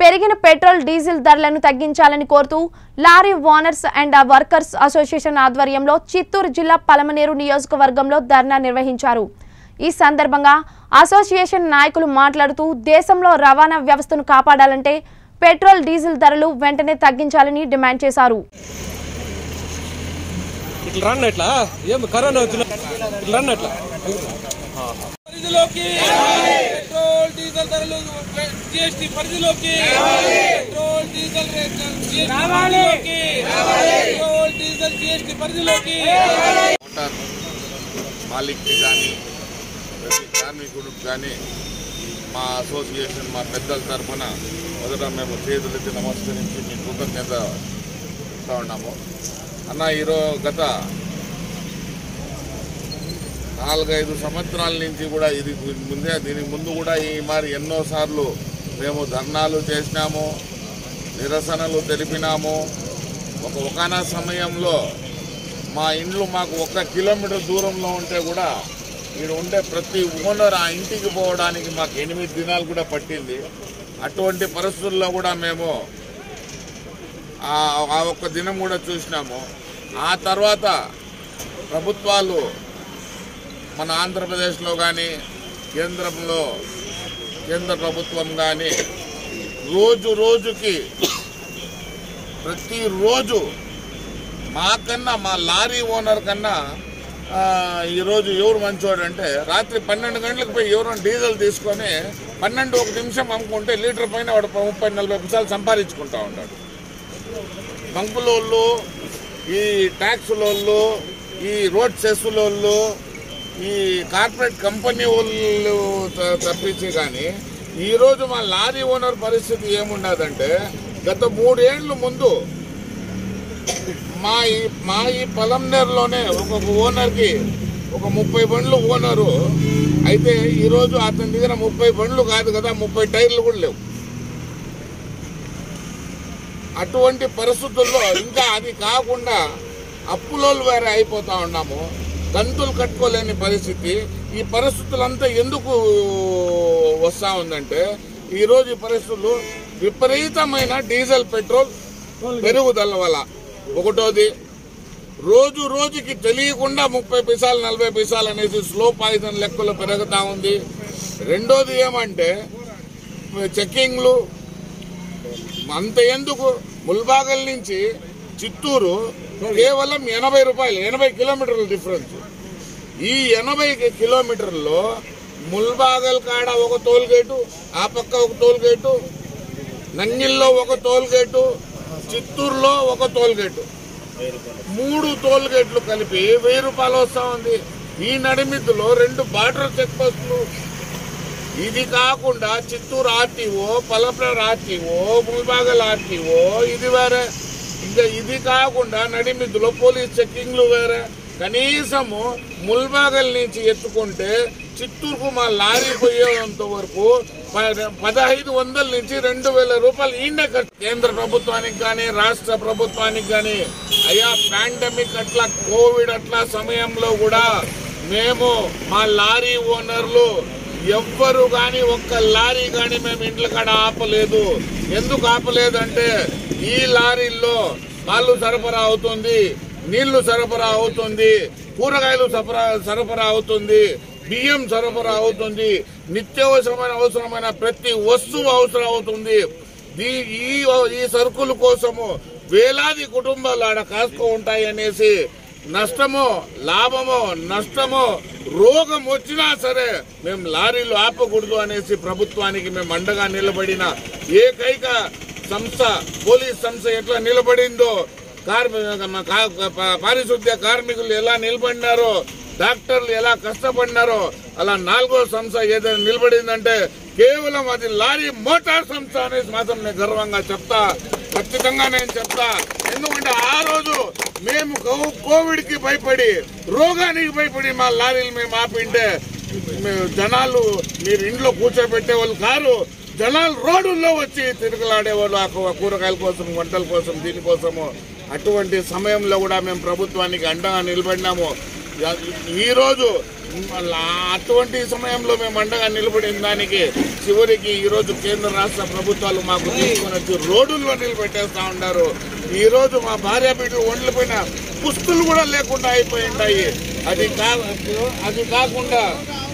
పెరిగిన petrol diesel ధరలను తగ్గించాలని కోరుతూ lorry owners and workers association ఆధ్వర్యంలో చిత్తూరు జిల్లా పలమనేరు నియోజకవర్గంలో ధర్నా నిర్వహించారు। ఈ సందర్భంగా అసోసియేషన్ నాయకులు మాట్లాడుతూ దేశంలో రవాణా వ్యవస్థను కాపాడాలంటే పెట్రోల్ డీజిల్ ధరలు వెంటనే తగ్గించాలని డిమాండ్ చేశారు। पेट्रोल डीजल धरलू जीएसटी परिधिलोकी petrol diesel petrol diesel GST परिधिलोकी మోటార్ మాలిక్కి కానీ ప్రతి కార్మికుడికి కానీ మా అసోసియేషన్ మా పెద్దల తరఫున మొదట మేము చేతులెత్తి నమస్కరించి మీ కృతజ్ఞత ఇస్తూ ఉన్నాము అన్న। గత 4-5 సంవత్సరాల నుంచి కూడా దీనికి ముందు కూడా ఈ మరి ఎన్నోసార్లు మేము ధర్నాలు చేసినాము, నిరసనలు తెలిపినాము। ఒకనొక సమయంలో మా ఇండ్లు మాకు 1 కిలోమీటర్ దూరంలో ఉంటే కూడా ఇక్కడ ఉండే ప్రతి ఓనర్ ఆ ఇంటికి పోవడానికి మాకు 8 దినాలు కూడా పట్టింది। అటువంటి పరిస్థితుల్లో కూడా మేము ఆ 1 దినం కూడా చూసినాము। ఆ తర్వాత ప్రభుత్వాలు మన ఆంధ్రప్రదేశ్లో కానీ కేంద్ర ప్రభుత్వం కానీ రోజుకి ప్రతిరోజు మాకన్నా మా లారీ ఓనర్ కన్నా ఈరోజు ఎవరు మంచోడు అంటే రాత్రి 12 గంటలకు పోయి ఎవరైనా డీజిల్ తీసుకొని 12 నిమిషం అమ్ముకుంటే లీటర్ పైన వాడు 30-40 పైసలు సంపాదించుకుంటా ఉంటాడు। బంకులోళ్ళు, ఈ ట్యాక్సులోళ్ళు, ఈ రోడ్ సెస్సులోళ్ళు, ఈ కార్పొరేట్ కంపెనీ వాళ్ళు తప్పించి కానీ ఈరోజు మా లారీ ఓనర్ పరిస్థితి ఏముండదంటే గత 3 ఏళ్ల ముందు మా ఈ పలమనేరులోనే ఒక ఓనర్కి 30 బండ్లు ఓనరు అయితే ఈరోజు అతని దగ్గర 30 బండ్లు కాదు కదా 30 టైర్లు కూడా లేవు। అటువంటి పరిస్థితుల్లో ఇంకా అది కాకుండా అప్పులోళ్ళు వేరే అయిపోతా ఉన్నాము, కంతులు కట్టుకోలేని పరిస్థితి। ఈ పరిస్థితులంతా ఎందుకు వస్తూ ఉందంటే ఈరోజు ఈ పరిస్థితులు విపరీతమైన డీజిల్ పెట్రోల్ పెరుగుదల వల్ల ఒకటోది, రోజుకి తెలియకుండా 30 పైసలు 40 పైసలు అనేసి స్లో పాయిజన్ లెక్కలు పెరుగుతూ ఉంది। రెండోది ఏమంటే చెక్కింగ్లు అంత ఎందుకు ముల్బాగల్ నుంచి చిత్తూరు కేవలం 80 రూపాయలు, 80 కిలోమీటర్ల డిఫరెన్స్। ఈ 80 కిలోమీటర్లో ముల్బాగల్ కాడ ఒక టోల్ గేటు, ఆ పక్క ఒక టోల్ గేటు, నంగిల్లో ఒక టోల్ గేటు, చిత్తూరులో ఒక టోల్ గేటు, 3 టోల్ గేట్లు కలిపి 1000 రూపాయలు వస్తూ ఉంది। ఈ నడిమిద్దులో 2 బార్డర్ చెక్ పోస్టులు, ఇది కాకుండా Chittoor RTO, Palamaner RTO, Mulbagal RTO ఇది వేరే, ఇంకా ఇది కాకుండా నడిమిద్దులో పోలీస్ చెక్కింగ్లు వేరే। కనీసము ముల్బాగల్ నుంచి ఎత్తుకుంటే చిత్తూరుకు మా లారీ పోయేంత వరకు 1500 నుంచి 2000 రూపాయలు ఈండే ఖర్చు। కేంద్ర ప్రభుత్వానికి కానీ రాష్ట్ర ప్రభుత్వానికి కానీ అయ్యా పాండమిక్ అట్లా కోవిడ్ అట్లా సమయంలో కూడా మేము మా లారీ ఓనర్లు ఎవ్వరు కానీ ఒక్క లారీ కానీ మేము ఇండ్ల కాడ ఆపలేదు। ఎందుకు ఆపలేదంటే ఈ లారీల్లో పాలు సరఫరా అవుతుంది, నీళ్లు సరఫరా అవుతుంది, కూరగాయలు సరఫరా అవుతుంది, బియ్యం సరఫరా అవుతుంది, అవసరమైన ప్రతి వస్తువు అవసరం అవుతుంది। ఈ సరుకుల కోసము వేలాది కుటుంబాలు ఆడ కాసుకో ఉంటాయి అనేసి నష్టమో లాభమో నష్టమో రోగం వచ్చినా సరే మేము లారీలు ఆపకూడదు అనేసి ప్రభుత్వానికి మేము అండగా నిలబడిన ఏకైక సంస్థ పోలీస్ సంస్థ ఎట్లా నిలబడిందో, పారిశుద్ధ్య కార్మికులు ఎలా నిలబడినారో, డాక్టర్లు ఎలా కష్టపడినారో అలా 4వ సంస్థ ఏదైనా నిలబడిందంటే కేవలం అది లారీ మోటార్ సంస్థ అనేసి మాత్రం నేను గర్వంగా చెప్తా, ఖచ్చితంగా నేను చెప్తా। ఎందుకంటే ఆ రోజు మేము కోవిడ్ కి భయపడి, రోగానికి భయపడి మా లారీలు మేము ఆపింటే జనాలు మీరు ఇంట్లో కూర్చోబెట్టే వాళ్ళు కారు, జనాలు రోడ్డుల్లో వచ్చి తిరుగులాడేవాళ్ళు ఆ కూరగాయల కోసం, వంటల కోసం, దీనికోసము। అటువంటి సమయంలో కూడా మేము ప్రభుత్వానికి అండగా నిలబడినాము। ఈరోజు అటువంటి సమయంలో మేము అండగా నిలబడిన దానికి చివరికి ఈరోజు కేంద్ర రాష్ట్ర ప్రభుత్వాలు మాకు తీసుకొని వచ్చి రోడ్డుల్లో నిలబెట్టేస్తా ఉన్నారు. ఈరోజు మా భార్య బిడ్డలు ఒండ్లపైన పుస్తులు కూడా లేకుండా అయిపోయి ఉంటాయి. అది కాకుండా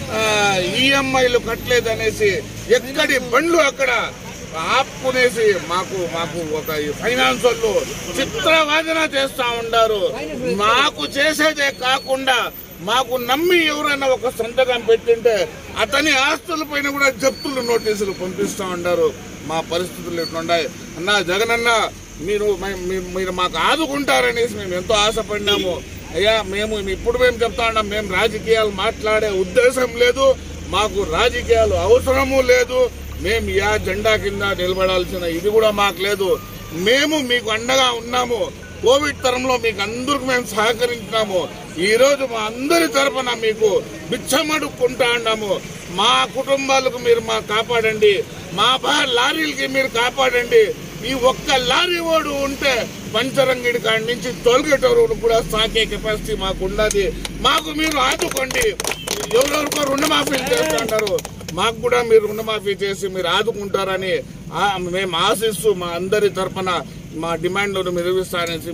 ఈఎంఐలు కట్టలేదనేసి ఎక్కడి బండ్లు అక్కడ ఆపుకునేసి మాకు ఒక ఫైనాన్స్ వాళ్ళు చిత్రవాదన చేస్తా ఉన్నారు. మాకు చేసేదే కాకుండా మాకు నమ్మి ఎవరైనా ఒక సంతకం పెట్టింటే అతని ఆస్తుల పైన కూడా జప్తులు నోటీసులు పంపిస్తా ఉన్నారు. మా పరిస్థితులు ఎట్లున్నాయి అన్నా, జగనన్న మీరు మాకు ఆదుకుంటారనేసి మేము ఎంతో ఆశపడినాము. అయ్యా మేము చెప్తా ఉన్నాం, మేము రాజకీయాలు మాట్లాడే ఉద్దేశం లేదు, మాకు రాజకీయాలు అవసరము లేదు, మేము యా జెండా కింద నిలబడాల్సిన ఇది కూడా మాకు లేదు. మేము మీకు అండగా ఉన్నాము. కోవిడ్ తరంలో మీకు అందరికి మేము సహకరించినాము. ఈరోజు మా అందరి తరఫున మీకు బిచ్చమడుక్కుంటా ఉన్నాము. మా కుటుంబాలకు మీరు కాపాడండి, మా లారీలకి మీరు కాపాడండి. ఈ ఒక్క లారీ ఓడు ఉంటే పంచరంగిడి కాడి నుంచి తొలగేటోరు కూడా సాకే కెపాసిటీ మాకు ఉన్నది. మాకు మీరు ఆదుకోండి. ఎవరెవరికో రుణమాఫీలు చేస్తుంటారు, మాకు కూడా మీరు రుణమాఫీ చేసి మీరు ఆదుకుంటారని మేము ఆశిస్తూ మా అందరి తరఫున మా డిమాండ్లను నిర్వహిస్తారనేసి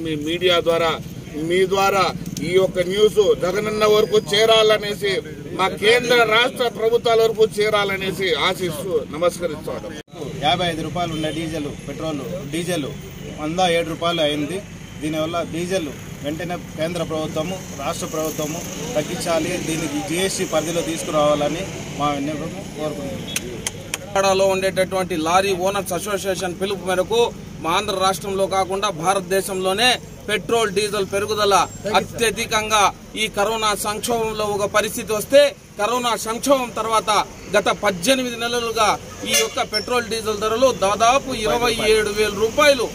మీ ద్వారా ఈ యొక్క న్యూస్ జగనన్న వరకు చేరాలనేసి, మా కేంద్ర రాష్ట్ర ప్రభుత్వాల వరకు చేరాలనేసి ఆశిస్తూ నమస్కరిస్తాను. 55 రూపాయలు ఉన్న డీజిల్ 107 రూపాయలు అయింది. దీనివల్ల డీజిల్ వెంటనే కేంద్ర ప్రభుత్వము రాష్ట్ర ప్రభుత్వము తగ్గించాలి, దీనికి జీఎస్టీ పరిధిలో తీసుకురావాలని మా విన్నపం కోరుకుంటున్నాం. తెలంగాణలో ఉండేటటువంటి లారీ ఓనర్స్ అసోసియేషన్ పిలుపు మేరకు మా ఆంధ్ర రాష్ట్రంలో కాకుండా భారతదేశంలోనే పెట్రోల్ డీజిల్ పెరుగుదల అత్యధికంగా ఈ కరోనా సంక్షోభంలో ఒక పరిస్థితి వస్తే, కరోనా సంక్షోభం తర్వాత గత 18 నెలలుగా ఈ యొక్క పెట్రోల్ డీజిల్ ధరలు దాదాపు 27,000 రూపాయలు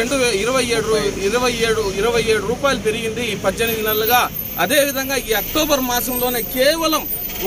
27 రూపాయలు పెరిగింది ఈ 18 నెలలుగా. అదేవిధంగా ఈ అక్టోబర్ మాసంలోనే కేవలం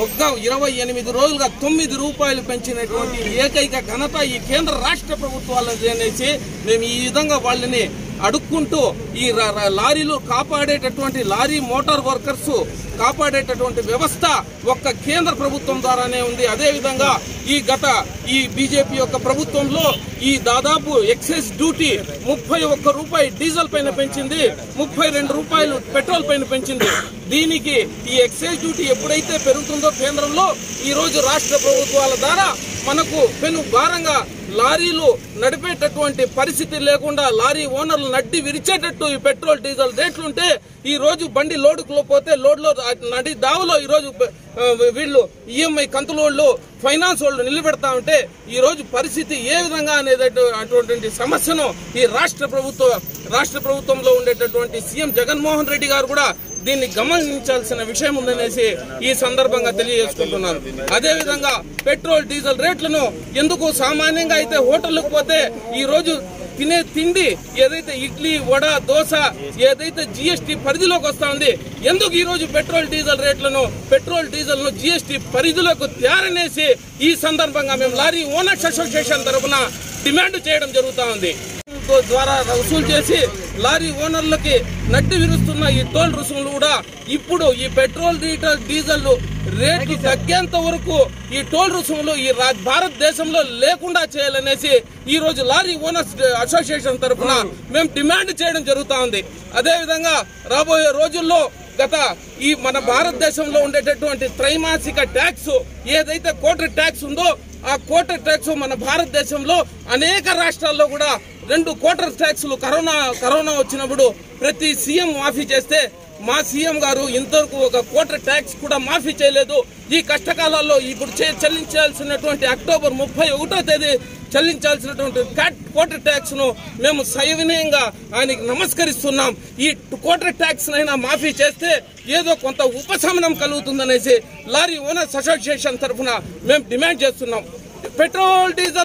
28 రోజులుగా 9 రూపాయలు పెంచినటువంటి ఏకైక ఘనత ఈ కేంద్ర రాష్ట్ర ప్రభుత్వాలది అనేసి మేము ఈ విధంగా వాళ్ళని అడుక్కుంటూ ఈ లారీలు కాపాడేటటువంటి లారీ మోటార్ వర్కర్స్ కాపాడేటటువంటి వ్యవస్థ ఒక్క కేంద్ర ప్రభుత్వం ద్వారానే ఉంది. అదేవిధంగా ఈ బీజేపీ యొక్క ప్రభుత్వంలో ఈ దాదాపు ఎక్సైజ్ డ్యూటీ 31 రూపాయి డీజిల్ పైన పెంచింది, 32 రూపాయలు పెట్రోల్ పైన పెంచింది. దీనికి ఈ ఎక్సైజ్ డ్యూటీ ఎప్పుడైతే పెరుగుతుందో కేంద్రంలో, ఈ రోజు రాష్ట్ర ప్రభుత్వాల ద్వారా మనకు పెను భారంగా లారీలు నడిపేటటువంటి పరిస్థితి లేకుండా లారీ ఓనర్లు నడ్డి విరిచేటట్టు ఈ పెట్రోల్ డీజిల్ రేట్లుంటే, ఈ రోజు బండి లోడుకులో పోతే లోడ్లో నడి దావలో ఈ రోజు వీళ్ళు ఈఎంఐ కంతులోళ్ళు ఫైనాన్స్ వాళ్ళు నిలబెడతా ఉంటే ఈ రోజు పరిస్థితి ఏ విధంగా అనేది అటువంటి సమస్యను ఈ రాష్ట్ర ప్రభుత్వంలో ఉండేటటువంటి సీఎం జగన్మోహన్ రెడ్డి గారు కూడా దీన్ని గమనించాల్సిన విషయం ఉందనేసి ఈ సందర్భంగా తెలియజేసుకుంటున్నాను. అదేవిధంగా పెట్రోల్ డీజిల్ రేట్లను ఎందుకు సామాన్యంగా అయితే హోటళ్లకు పోతే ఈ రోజు తినే తిండి ఏదైతే ఇడ్లీ వడ దోశ ఏదైతే జీఎస్టీ పరిధిలోకి వస్తా ఉంది, ఎందుకు ఈ రోజు పెట్రోల్ డీజిల్ ను జీఎస్టీ పరిధిలోకి తేరనేసి ఈ సందర్భంగా మేము లారీ ఓనర్స్ అసోసియేషన్ తరఫున డిమాండ్ చేయడం జరుగుతా ఉంది. ద్వారా వసూలు చేసి లారీ ఓనర్లకి నడ్డి విరుస్తున్న ఈ టోల్ రుసుములు కూడా ఇప్పుడు ఈ పెట్రోల్ డీజిల్ రేట్లు తగ్గేంత వరకు ఈ టోల్ రుసుములు ఈ భారతదేశంలో లేకుండా చేయాలనేసి ఈ రోజు లారీ ఓనర్స్ అసోసియేషన్ తరఫున మేము డిమాండ్ చేయడం జరుగుతా ఉంది. అదేవిధంగా రాబోయే రోజుల్లో ఈ మన భారతదేశంలో ఉండేటటువంటి త్రైమాసిక ట్యాక్స్ ఏదైతే కోటరీ ట్యాక్స్ ఉందో, ఆ కోటరీ ట్యాక్స్ మన భారతదేశంలో అనేక రాష్ట్రాల్లో కూడా 2 కోటరీ ట్యాక్స్లు కరోనా వచ్చినప్పుడు ప్రతి సీఎం మాఫీ చేస్తే, మా సీఎం గారు ఇంతవరకు ఒక కోటరీ ట్యాక్స్ కూడా మాఫీ చేయలేదు. ఈ కష్టకాలాల్లో ఇప్పుడు చెల్లించాల్సినటువంటి అక్టోబర్ 31వ తేదీ చెల్లించాల్సినటువంటి కోటరీ ట్యాక్స్ ను మేము సవినయంగా ఆయనకి నమస్కరిస్తున్నాం. ఈ కోటరీ ట్యాక్స్ అయినా మాఫీ చేస్తే ఏదో కొంత ఉపశమనం కలుగుతుందనేసి లారీ ఓనర్స్ అసోసియేషన్ తరఫున మేము డిమాండ్ చేస్తున్నాం. Petrol diesel